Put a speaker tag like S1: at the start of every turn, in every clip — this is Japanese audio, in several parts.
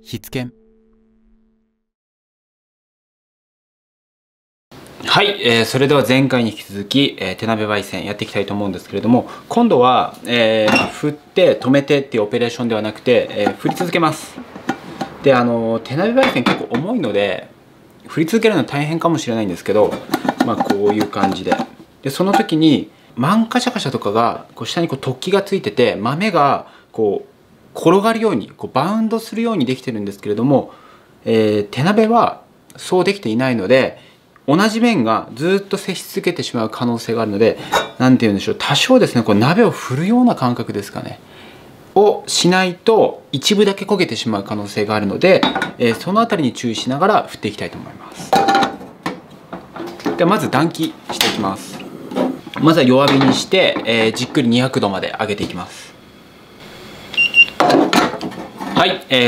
S1: 筆研。
S2: はい、それでは前回に引き続き、手鍋焙煎やっていきたいと思うんですけれども、今度は、振って止めてっていうオペレーションではなくて、振り続けます。で手鍋焙煎結構重いので振り続けるのは大変かもしれないんですけど、こういう感じでその時にマンカシャカシャとかが下に突起がついてて、豆が転がるようにバウンドするようにできてるんですけれども、手鍋はそうできていないので、同じ面がずっと接し続けてしまう可能性があるので、何て言うんでしょう、多少ですね鍋を振るような感覚ですかねをしないと一部だけ焦げてしまう可能性があるので、その辺りに注意しながら振っていきたいと思います。ではまず暖気していきます。まずは弱火にして、じっくり200度まで上げていきます。はい、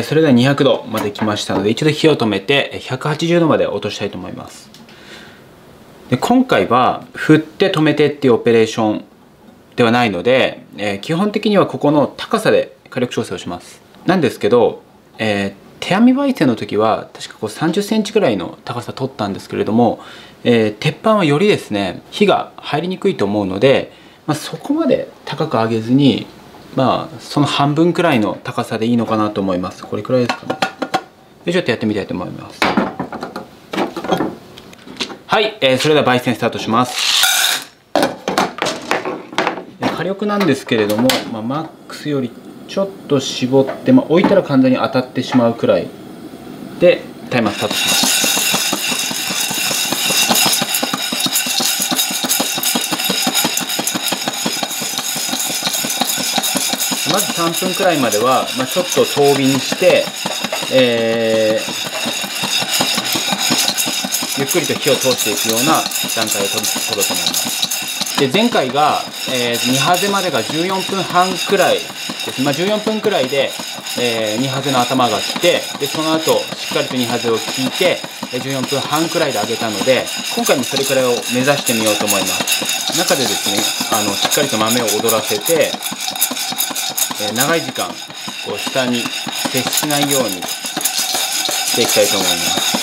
S2: それでは200度まで来ましたので、一度火を止めて180度まで落としたいと思います。で今回は振って止めてっていうオペレーションではないので、基本的にはここの高さで火力調整をします。なんですけど、手編み焙煎の時は確か30センチくらいの高さ取ったんですけれども、鉄板はよりですね火が入りにくいと思うので、そこまで高く上げずに、その半分くらいの高さでいいのかなと思います。これくらいですかね。でちょっとやってみたいと思います。はい、それでは焙煎スタートします。火力なんですけれども、マックスよりちょっと絞って、置いたら完全に当たってしまうくらいでタイマースタートします。まず3分くらいまでは、ちょっと遠火にして、ゆっくりと火を通していくような段階を取ろうと思います。で前回が、2ハゼまでが14分半くらいです。14分くらいで、2ハゼの頭が来て、でその後しっかりと2ハゼを引いて14分半くらいで揚げたので、今回もそれくらいを目指してみようと思います。中でですねしっかりと豆を踊らせて、長い時間下に接しないようにしていきたいと思います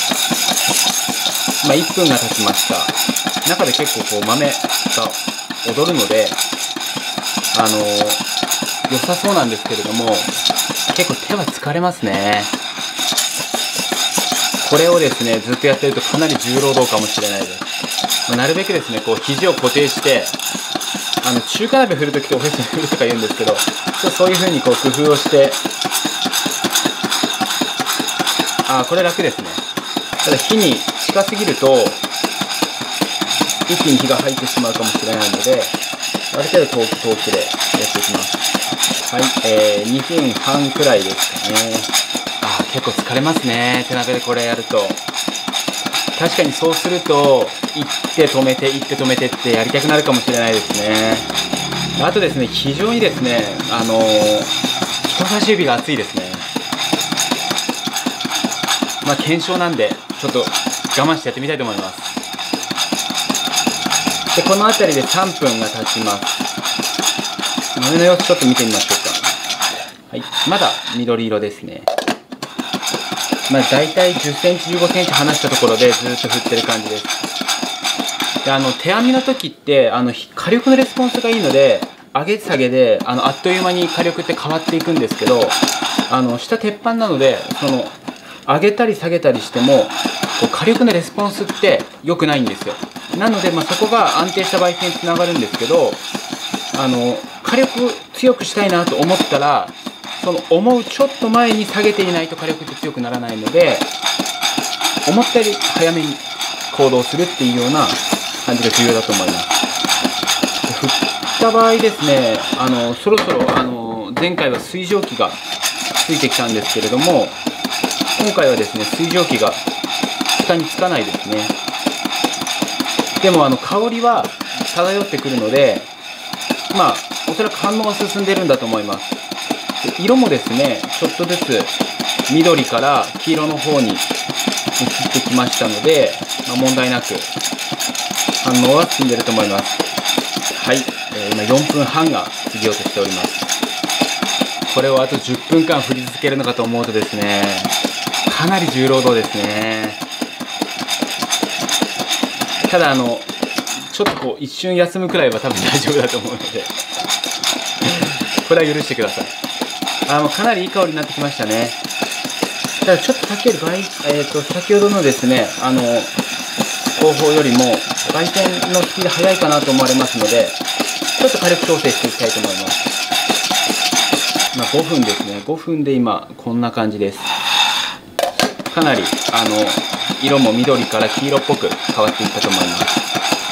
S2: 。1分が経ちました。中で結構豆が踊るので良さそうなんですけれども、結構手は疲れますね。これをですねずっとやってるとかなり重労働かもしれないです。なるべくですね肘を固定して、中華鍋振るときとおへそ振るとか言うんですけど、そういう風に工夫をして、これ楽ですね。ただ火に近すぎると一気に火が入ってしまうかもしれないので、ある程度遠くでやっていきます。はい、2分半くらいですかね。結構疲れますね、手鍋でこれやると。確かにそうすると行って止めて行って止めてってやりたくなるかもしれないですね。あとですね、非常にですね人差し指が熱いですね。検証なんでちょっと我慢してやってみたいと思います。でこの辺りで3分が経ちます。豆の様子ちょっと見てみましょうか。はい、まだ緑色ですね。だいたい10センチ15センチ離したところでずっと振ってる感じです。で手編みの時って火力のレスポンスがいいので、上げ下げであっという間に火力って変わっていくんですけど、下鉄板なので上げたり下げたりしても火力のレスポンスって良くないんですよ。なので、そこが安定した焙煎につながるんですけど、火力強くしたいなと思ったら、その思うちょっと前に下げていないと火力って強くならないので、思ったより早めに行動するっていうような感じが重要だと思います。振った場合ですね、そろそろ前回は水蒸気がついてきたんですけれども、今回はですね水蒸気が下につかないですね。でも香りは漂ってくるので、おそらく反応は進んでるんだと思います。色もですねちょっとずつ緑から黄色の方に移ってきましたので、問題なく反応は進んでると思います。はい、今4分半が過ぎようとしております。 これをあと10分間振り続けるのかと思うとですね、かなり重労働ですね。ただちょっとこう一瞬休むくらいは多分大丈夫だと思うのでこれは許してください。もうかなりいい香りになってきましたね。ただちょっと先ほどのですね方法よりも焙煎のスピード速いかなと思われますので、ちょっと火力調整していきたいと思います。5分ですね。5分で今こんな感じです。かなり色も緑から黄色っぽく変わっていったと思います。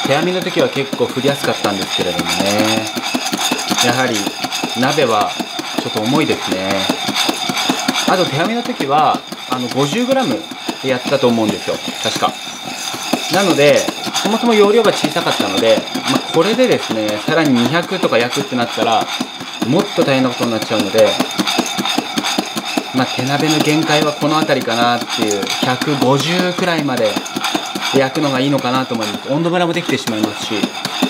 S2: 手編みの時は結構振りやすかったんですけれどもね、やはり鍋はちょっと重いですね。あと手編みの時は50g でやったと思うんですよ、確か。なのでそもそも容量が小さかったので、これでですねさらに200とか焼くってなったらもっと大変なことになっちゃうので、手鍋の限界はこの辺りかなっていう、150くらいまで焼くのがいいのかなと思います。温度ムラもできてしまいますし。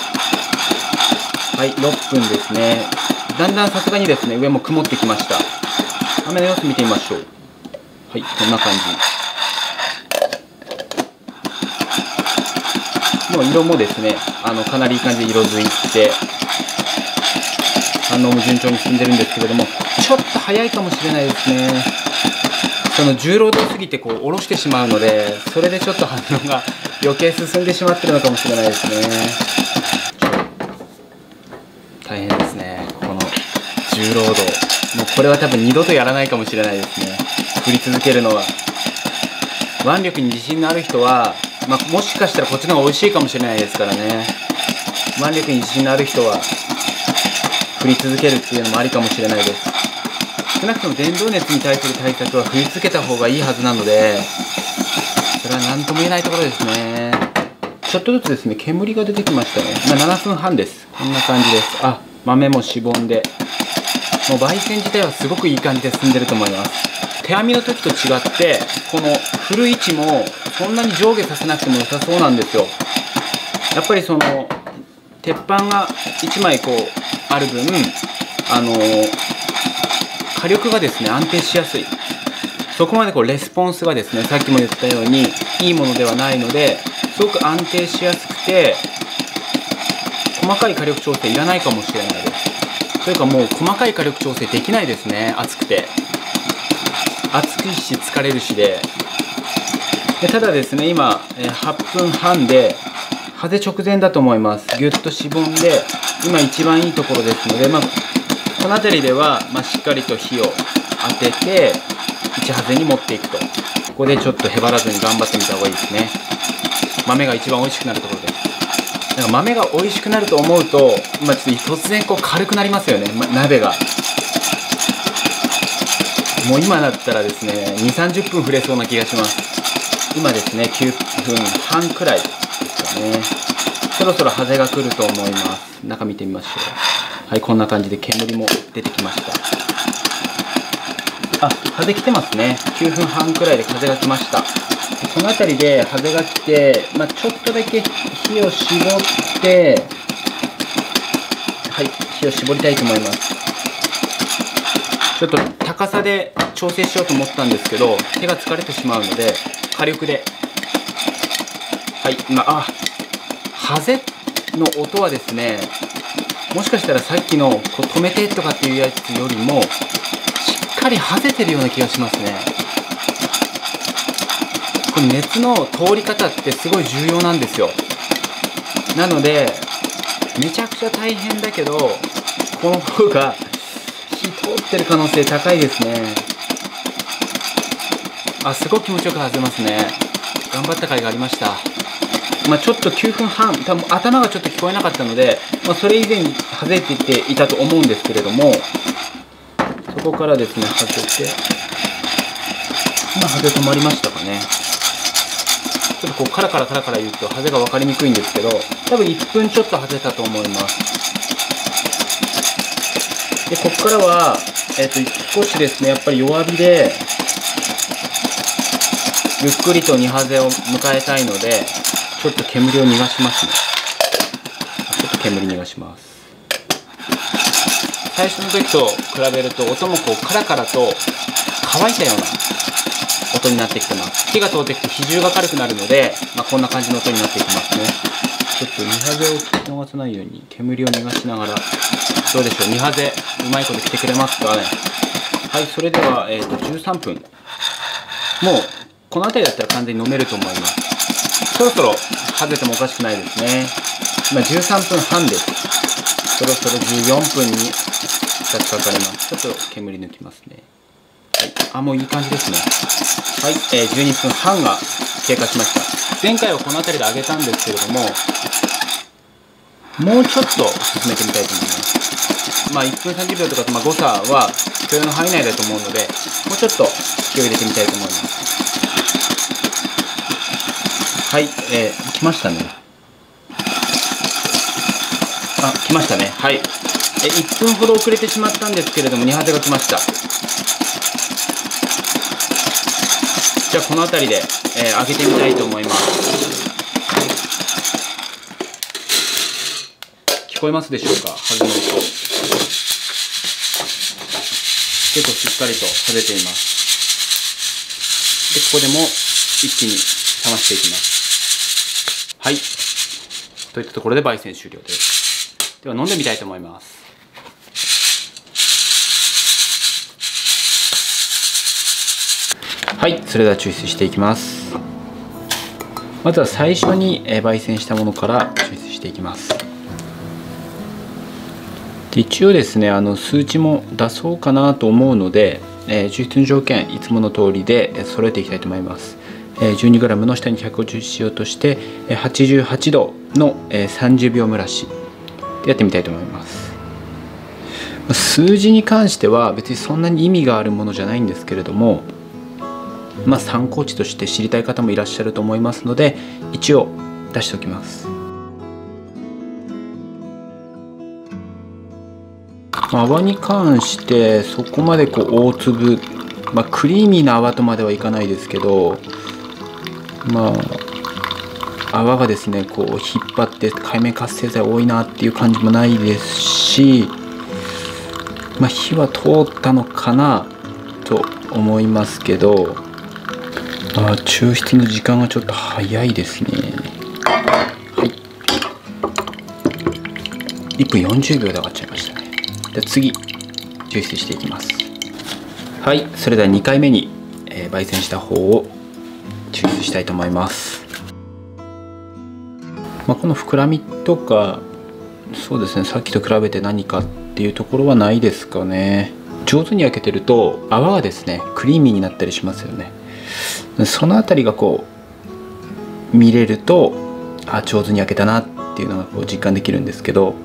S2: はい、6分ですね。だんだんさすがにですね上も曇ってきました。雨の様子見てみましょう。はい、こんな感じ。もう色もですねかなりいい感じで色づいて、反応も順調に進んでるんですけれども、ちょっと早いかもしれないですね。その重労働すぎてこう下ろしてしまうので、それでちょっと反応が余計進んでしまってるのかもしれないですね。大変ですね、この重労働。もうこれは多分二度とやらないかもしれないですね、振り続けるのは。腕力に自信のある人は、もしかしたらこっちの方が美味しいかもしれないですからね。腕力に自信のある人は振り続けるっていうのもありかもしれないです。少なくとも電動熱に対する対策は振り続けた方がいいはずなので、それは何とも言えないところですね。ちょっとずつですね煙が出てきましたね。7分半です。こんな感じです。豆もしぼんで、もう焙煎自体はすごくいい感じで進んでると思います。手編みの時と違ってこの振る位置もそんなに上下させなくても良さそうなんですよ。やっぱりその鉄板が1枚こうある分火力がですね安定しやすい。そこまでこうレスポンスがですねさっきも言ったようにいいものではないので、すごく安定しやすくて細かい火力調整いらないかもしれないです。というかもう細かい火力調整できないですね。暑くて暑いし疲れるしで。ただですね今8分半でハゼ直前だと思います。ぎゅっとしぼんで今一番いいところですので、この辺りでは、しっかりと火を当てて1ハゼに持っていくと。ここでちょっとへばらずに頑張ってみた方がいいですね。豆が一番美味しくなるところです。なんか豆が美味しくなると思うと、ちょっと突然こう軽くなりますよね、鍋が。もう今だったらですね2、30分振れそうな気がします。今ですね9分半くらいですかね。そろそろハゼが来ると思います。中見てみましょう。はい、こんな感じで煙も出てきました。ハゼ来てますね。9分半くらいで風が来ました。この辺りでハゼが来て、ちょっとだけ火を絞って、はい、火を絞りたいと思います。ちょっと高さで調整しようと思ったんですけど、手が疲れてしまうので火力で、はい、ハゼの音はですね、もしかしたらさっきの止めてとかっていうやつよりもしっかりハゼてるような気がしますね。この熱の通り方ってすごい重要なんですよ。なのでめちゃくちゃ大変だけど、この方が火通ってる可能性高いですね。すごく気持ちよく外れますね。頑張った甲斐がありました。ちょっと9分半、多分頭がちょっと聞こえなかったので、それ以前に外れていたと思うんですけれども、そこからですね外れて、今ハゼ止まりましたかね。ちょっとこうカラカラ言うとハゼが分かりにくいんですけど、多分1分ちょっと外れたと思います。でここからは、少しですねやっぱり弱火でゆっくりと2ハゼを迎えたいので、ちょっと煙を逃がしますね。ちょっと煙逃がします。 最初の時と比べると音もこうカラカラと乾いたような音になってきてます。火が通ってきて比重が軽くなるので、こんな感じの音になっていきますね。ちょっと2ハゼを聞き逃さないように煙を逃がしながら、どうでしょう、2ハゼうまいこと来てくれますかね。はい、それでは、13分。もうこの辺りだったら完全に飲めると思います。そろそろハゼてもおかしくないですね。今13分半です。そろそろ14分に差し掛かります。ちょっと煙抜きますね。はい、もういい感じですね。はい、12分半が経過しました。前回はこの辺りで上げたんですけれども、もうちょっと進めてみたいと思います。1分30秒とかと誤差は許容の範囲内だと思うので、もうちょっと気を入れてみたいと思います。はい、来ましたね。来ましたね。はい。1分ほど遅れてしまったんですけれども、2ハゼが来ました。じゃあこの辺りで、上げてみたいと思います。聞こえますでしょうか、ハゼの音。結構しっかりとハゼています。で、ここでも一気に冷ましていきます。はい。といったところで焙煎終了です。では飲んでみたいと思います。はい、それでは抽出していきます。まずは最初に焙煎したものから抽出していきます。で一応ですね、数値も出そうかなと思うので、抽出の条件いつもの通りで揃えていきたいと思います。12g の下に 150cc として88度の30秒蒸らしでやってみたいと思います。数字に関しては別にそんなに意味があるものじゃないんですけれども、参考値として知りたい方もいらっしゃると思いますので、一応出しておきます。泡に関してそこまで大粒、クリーミーな泡とまではいかないですけど、泡がですね引っ張って界面活性剤多いなっていう感じもないですし、火は通ったのかなと思いますけど、抽出の時間がちょっと早いですね。はい、1分40秒で上がっちゃいましたね。では次抽出していきます。はい、それでは2回目に、焙煎した方を抽出したいと思います。この膨らみとか、そうですね、さっきと比べて何かっていうところはないですかね。上手に焼けてると泡がですねクリーミーになったりしますよね。そのあたりが見れると、上手に焼けたなっていうのが実感できるんですけど、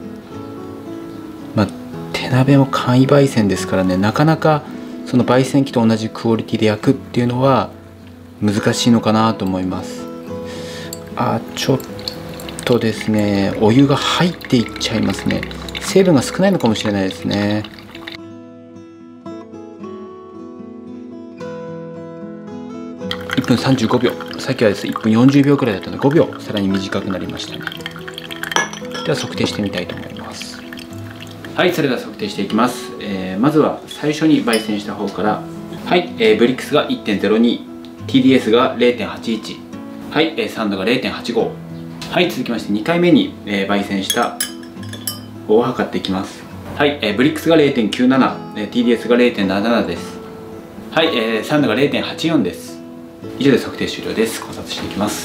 S2: 手鍋も簡易焙煎ですからね、なかなかその焙煎機と同じクオリティで焼くっていうのは難しいのかなと思います。ちょっとですね、お湯が入っていっちゃいますね。成分が少ないのかもしれないですね。1分35秒、さっきはですね1分40秒くらいだったので5秒さらに短くなりましたね。では測定してみたいと思います。はい、それでは測定していきます。まずは最初に焙煎した方から。はい、ブリックスが 1.02、 TDS が 0.81、 はい、酸度が 0.85。 はい、続きまして2回目に焙煎した方を測っていきます。はい、ブリックスが 0.97、 TDS が 0.77 です。はい、酸度が 0.84 です。以上で測定終了です。考察していきます。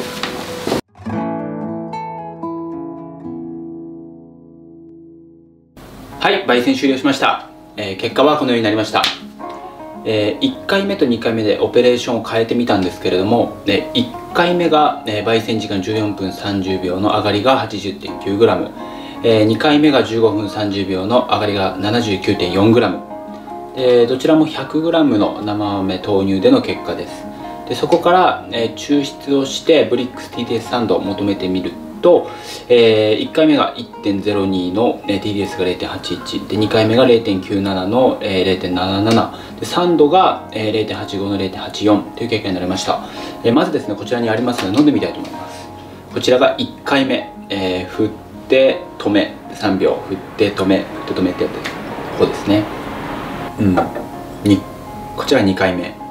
S2: はい、焙煎終了しました。結果はこのようになりました。1回目と2回目でオペレーションを変えてみたんですけれども、1回目が焙煎時間14分30秒の上がりが 80.9g、2回目が15分30秒の上がりが 79.4g、どちらも 100g の生豆投入での結果です。でそこから、抽出をしてブリックス TDS サンドを求めてみると、1回目が 1.02 の TDS が 0.81 で2回目が 0.97 の 0.77 で3度が 0.85 の 0.84 という結果になりました。まずですねこちらにありますので飲んでみたいと思います。こちらが1回目、沸って止め、3秒振って止め、振って止めってやってるここですね。こちら2回目。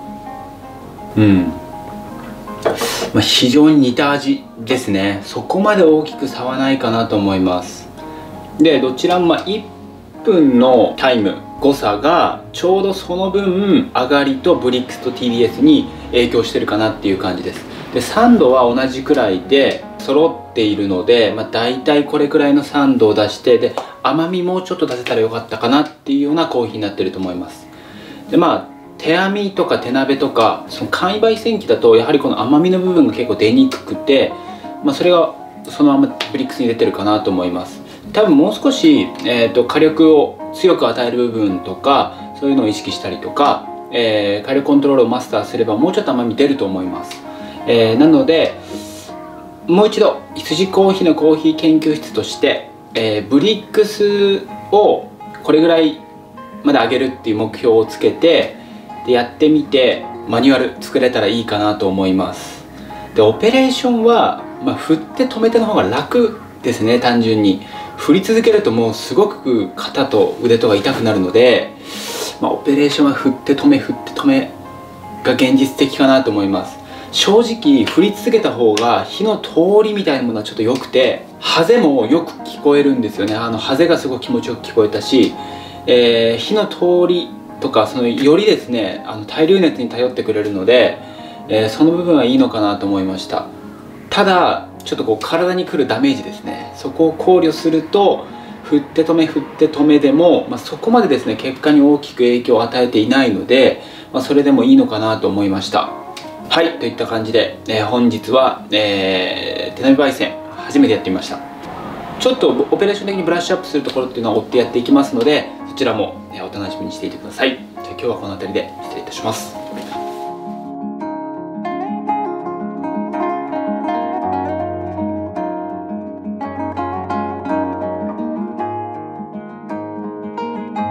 S2: 非常に似た味ですね。そこまで大きく差はないかなと思います。でどちらも1分のタイム誤差がちょうどその分上がりとブリックスと TBS に影響してるかなっていう感じです。で酸度は同じくらいで揃っているので、大体これくらいの酸度を出して、で甘みもうちょっと出せたらよかったかなっていうようなコーヒーになってると思います。で手編みとか手鍋とかその簡易焙煎機だとやはりこの甘みの部分が結構出にくくて、それがそのままブリックスに出てるかなと思います。多分もう少し、火力を強く与える部分とかそういうのを意識したりとか、火力コントロールをマスターすればもうちょっと甘み出ると思います。なのでもう一度羊コーヒーのコーヒー研究室として、ブリックスをこれぐらいまで上げるっていう目標をつけてでやってみてマニュアル作れたらいいかなと思います。でオペレーションは、振って止めての方が楽ですね。単純に振り続けるともうすごく肩と腕とか痛くなるので、オペレーションは振って止め振って止めが現実的かなと思います。正直振り続けた方が火の通りみたいなものはちょっと良くて、ハゼもよく聞こえるんですよね。ハゼがすごい気持ちよく聞こえたし、火の通りとかよりですね対流熱に頼ってくれるので、その部分はいいのかなと思いました。ただちょっと体にくるダメージですね、そこを考慮すると振って止め振って止めでも、そこまでですね結果に大きく影響を与えていないので、それでもいいのかなと思いました。はい、といった感じで、本日は、手鍋焙煎初めてやってみました。ちょっとオペレーション的にブラッシュアップするところっていうのは追ってやっていきますので、そちらもお楽しみにしていてください。じゃあ今日はこの辺りで失礼いたします。